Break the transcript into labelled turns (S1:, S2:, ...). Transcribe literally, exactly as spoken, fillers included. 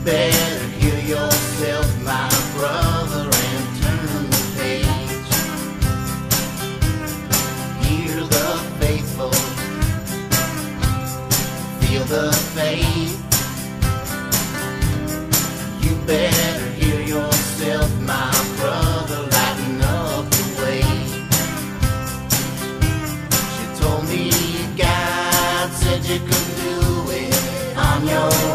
S1: better hear yourself, my brother, and turn the page. Hear the faithful, feel the faith. You better hear yourself, my brother, lighten up the way. She told me God said you could do it on your